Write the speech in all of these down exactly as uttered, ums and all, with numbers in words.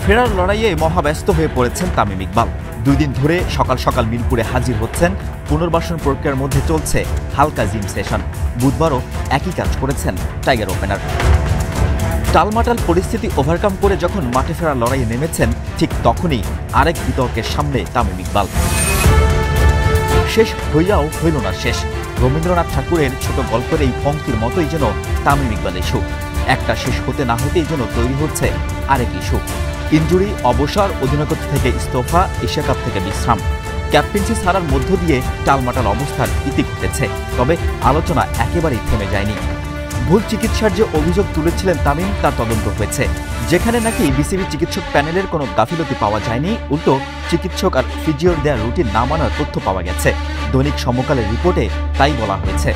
ফেরার লড়াইয়ে মহাব্যস্ত হয়ে পড়েছেন তামিম ইকবাল। দুই দিন ধরে সকাল সকাল মিরপুরে হাজির হচ্ছেন। পুনর্বাসন প্রক্রিয়ার মধ্যে চলছে হালকা জিম সেশন। বুধবারও একই কাজ করেছেন টাইগার ওপেনার। টালমাটাল পরিস্থিতি ওভারকাম করে যখন মাঠে ফেরার লড়াইয়ে নেমেছেন, ঠিক তখনই আরেক বিতর্কের সামনে তামিম ইকবাল। শেষ হইয়াও হইল না শেষ। রবীন্দ্রনাথ ঠাকুরের ছোট গল্পের এই পংক্তির মতোই যেন তামিম ইকবাল ইস্যু। একটা শেষ হতে না হতেই যেন তৈরি হচ্ছে আরেক ইস্যু। ইনজুরি, অবসর, অধিনায়কত্ব থেকে ইস্তফা, এশিয়া কাপ থেকে বিশ্রাম, ক্যাপ্টেন্সি ছাড়ার মধ্য দিয়ে টালমাটাল অবস্থার ইতি ঘটেছে। তবে আলোচনা একেবারেই থেমে যায়নি। ভুল চিকিৎসার যে অভিযোগ তুলেছিলেন তামিম, তার তদন্ত হয়েছে। যেখানে নাকি বিসিবি চিকিৎসক প্যানেলের কোনো গাফিলতি পাওয়া যায়নি, উল্টো চিকিৎসক আর ফিজিওর দেয়া রুটিন না মানার তথ্য পাওয়া গেছে। দৈনিক সমকালের রিপোর্টে তাই বলা হয়েছে।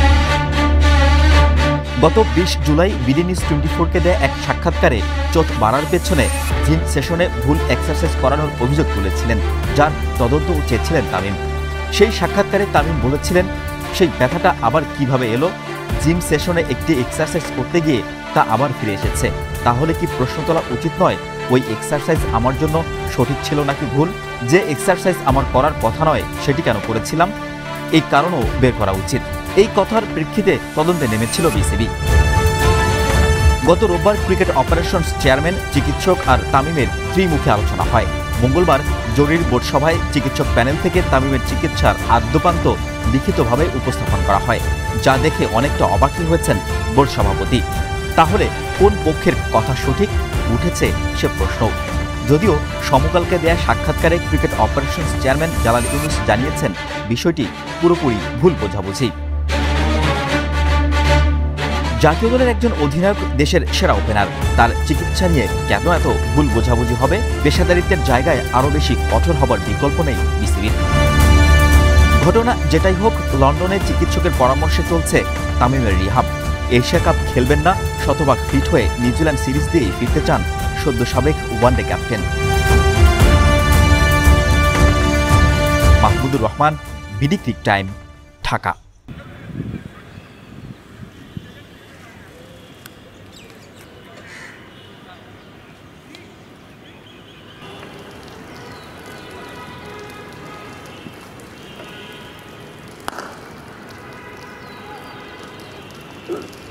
গত বিশ জুলাই বিডি নিউজ টোয়েন্টি ফোরকে দেয়া এক সাক্ষাৎকারে চোট বাড়ার পেছনে জিম সেশনে ভুল এক্সারসাইজ করানোর অভিযোগ তুলেছিলেন, যার তদন্তও চেয়েছিলেন তামিম। সেই সাক্ষাৎকারে তামিম বলেছিলেন, সেই ব্যথাটা আবার কিভাবে এলো? জিম সেশনে একটি এক্সারসাইজ করতে গিয়ে তা আবার ফিরে এসেছে। তাহলে কি প্রশ্ন তোলা উচিত নয়, ওই এক্সারসাইজ আমার জন্য সঠিক ছিল নাকি ভুল? যে এক্সারসাইজ আমার করার কথা নয়, সেটি কেন করেছিলাম? এই কারণও বের করা উচিত। এই কথার প্রেক্ষিতে তদন্তে নেমেছিল বিসিবি। গত রোববার ক্রিকেট অপারেশনস চেয়ারম্যান, চিকিৎসক আর তামিমের ত্রিমুখী আলোচনা হয়। মঙ্গলবার জরুরি বোর্ড সভায় চিকিৎসক প্যানেল থেকে তামিমের চিকিৎসার আদ্যোপান্ত লিখিতভাবে উপস্থাপন করা হয়, যা দেখে অনেকটা অবাকই হয়েছেন বোর্ড সভাপতি। তাহলে কোন পক্ষের কথা সঠিক? উঠেছে সে প্রশ্ন। যদিও সমকালকে দেয়া সাক্ষাৎকারে cricket operations chairman Jalal Yunus জানিয়েছেন, বিষয়টি পুরোপুরি ভুল বোঝাবুঝি। জাতীয় দলের একজন অধিনায়ক, দেশের সেরা ওপেনার, তার চিকিৎসা নিয়ে কেন এত ভুল বোঝাবুঝি হবে? পেশাদারিত্বের জায়গায় আরও বেশি কঠোর হবার বিকল্প নেই বিসিবির। ঘটনা যেটাই হোক, লন্ডনে চিকিৎসকের পরামর্শে চলছে তামিমের রিহাব। এশিয়া কাপ খেলবেন না, শতভাগ ফিট হয়ে নিউজিল্যান্ড সিরিজ দিয়েই ফিরতে চান সদ্য সাবেক one day captain. Mahmudur Rahman, BD cric time, Dhaka. Good.